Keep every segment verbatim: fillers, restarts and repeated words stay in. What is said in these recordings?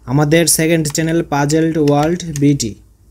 আমাদের second channel puzzled world বিটি।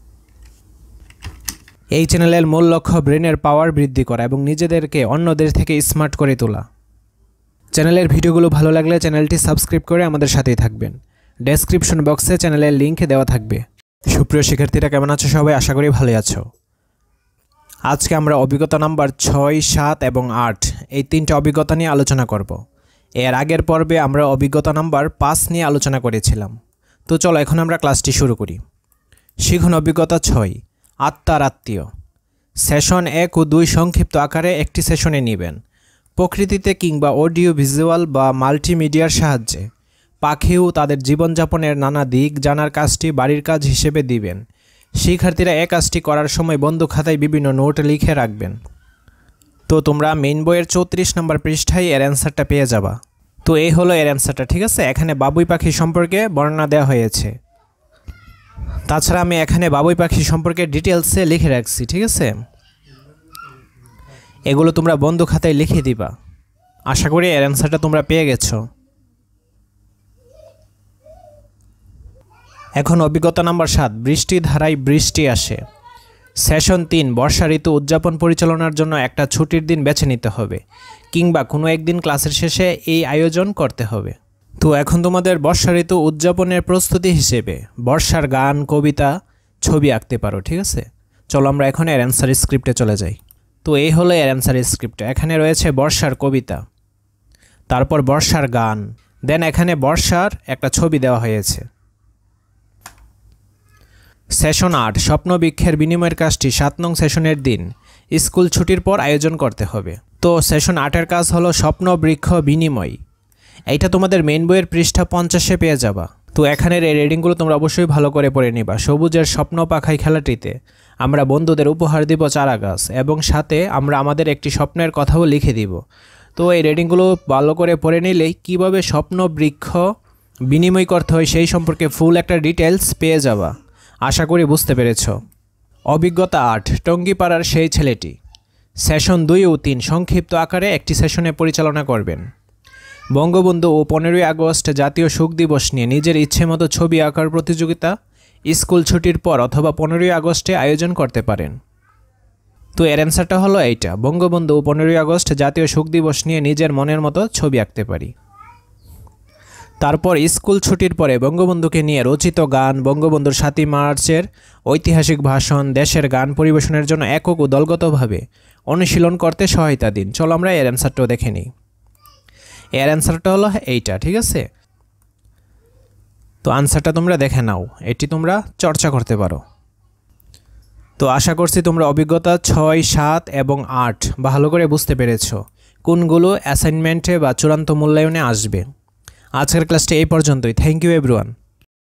এই চ্যানেলের মূল লক্ষ্য ব্রেনের পাওয়ার বৃদ্ধি করা এবং নিজেদেরকে অন্যদের থেকে স্মার্ট করে তোলা। চ্যানেলের ভিডিওগুলো ভালো লাগলে চ্যানেলটি সাবস্ক্রাইব করে আমাদের সাথেই থাকবেন। ডেসক্রিপশন বক্সে চ্যানেলের লিঙ্ক দেওয়া থাকবে। সুপ্রিয় শিক্ষার্থীরা, কেমন আছো সবাই? আশা করি ভালোই আছো। আজকে আমরা অভিজ্ঞতা নাম্বার ছয়, সাত এবং আট এই তিনটা অভিজ্ঞতা নিয়ে আলোচনা করব। এর আগের পর্বে আমরা অভিজ্ঞতা নাম্বার পাঁচ নিয়ে আলোচনা করেছিলাম। তো চলো এখন আমরা ক্লাসটি শুরু করি। শিখুন অভিজ্ঞতা ছয়, আত্মার আত্মীয়। সেশন এক ও দুই সংক্ষিপ্ত আকারে একটি সেশনে নেবেন। প্রকৃতিতে কিংবা অডিও ভিজুয়াল বা মাল্টিমিডিয়ার সাহায্যে পাখি ও তাদের জীবনযাপনের নানা দিক জানার কাজটি বাড়ির কাজ হিসেবে দিবেন। শিক্ষার্থীরা এই কাজটি করার সময় বন্ধু খাতায় বিভিন্ন নোট লিখে রাখবেন। তো তোমরা মেইন বইয়ের চৌত্রিশ নম্বর পৃষ্ঠায় এর অ্যান্সারটা পেয়ে যাবা। তো এই হলো এর অ্যান্সারটা, ঠিক আছে। এখানে বাবুই পাখি সম্পর্কে বর্ণনা দেওয়া হয়েছে। তাছাড়া আমি এখানে বাবুই পাখি সম্পর্কে ডিটেলসে লিখে রাখছি, ঠিক আছে। এগুলো তোমরা বন্ধু খাতায় লিখে দিবা। আশা করি এর অ্যান্সারটা তোমরা পেয়ে গেছো। এখন অভিজ্ঞতা নাম্বার সাত, বৃষ্টি ধারায় বৃষ্টি আসে। সেশন তিন, বর্ষা ঋতু উদযাপন পরিচালনার জন্য একটা ছুটির দিন বেছে নিতে হবে কিংবা কোনো একদিন ক্লাসের শেষে এই আয়োজন করতে হবে। তো এখন তোমাদের বর্ষা ঋতু উদযাপনের প্রস্তুতি হিসেবে বর্ষার গান, কবিতা, ছবি আঁকতে পারো, ঠিক আছে। চলো আমরা এখন এর অ্যান্সার স্ক্রিপ্টে চলে যাই। তো এই হলো এর অ্যান্সার স্ক্রিপ্ট। এখানে রয়েছে বর্ষার কবিতা, তারপর বর্ষার গান, দেন এখানে বর্ষার একটা ছবি দেওয়া হয়েছে। সেশন আট, স্বপ্নবৃক্ষের বিনিময়ের কাজটি সাত নং সেশনের দিন স্কুল ছুটির পর আয়োজন করতে হবে। তো সেশন আটের কাজ হলো স্বপ্নবৃক্ষ বিনিময়। এইটা তোমাদের মেইন বইয়ের পৃষ্ঠা পঞ্চাশে পেয়ে যাবা। তো এখানের এই রিডিংগুলো তোমরা অবশ্যই ভালো করে পড়ে নিবা। সবুজের স্বপ্ন পাখাই খেলাটিতে আমরা বন্ধুদের উপহার দিব চারা গাছ এবং সাথে আমরা আমাদের একটি স্বপ্নের কথাও লিখে দিব। তো এই রিডিংগুলো ভালো করে পড়ে নিলেই কীভাবে স্বপ্নবৃক্ষ বিনিময় করতে হয় সেই সম্পর্কে ফুল একটা ডিটেলস পেয়ে যাবা। আশা করি বুঝতে পেরেছ। অভিজ্ঞতা আট, টঙ্গিপাড়ার সেই ছেলেটি। সেশন দুই ও তিন সংক্ষিপ্ত আকারে একটি সেশনে পরিচালনা করবেন। বঙ্গবন্ধু ও পনেরোই আগস্ট জাতীয় শোক দিবস নিয়ে নিজের ইচ্ছে মতো ছবি আঁকার প্রতিযোগিতা স্কুল ছুটির পর অথবা পনেরোই আগস্টে আয়োজন করতে পারেন। তো এর অ্যান্সারটা হলো এইটা, বঙ্গবন্ধু ও পনেরোই আগস্ট জাতীয় শোক দিবস নিয়ে নিজের মনের মতো ছবি আঁকতে পারি। তারপর স্কুল ছুটির পরে বঙ্গবন্ধুকে নিয়ে রচিত গান, বঙ্গবন্ধুর সাতই মার্চের ঐতিহাসিক ভাষণ, দেশের গান পরিবেশনের জন্য একক ও দলগতভাবে অনুশীলন করতে সহায়তা দিন। চলো আমরা এর অ্যান্সারটাও দেখে নিই। এর অ্যান্সারটা হলো এইটা, ঠিক আছে। তো আনসারটা তোমরা দেখে নাও, এটি তোমরা চর্চা করতে পারো। তো আশা করছি তোমরা অভিজ্ঞতা ছয়, সাত এবং আট ভালো করে বুঝতে পেরেছ কোনগুলো অ্যাসাইনমেন্টে বা চূড়ান্ত মূল্যায়নে আসবে। আজকের ক্লাসটি এই পর্যন্তই। Thank you everyone.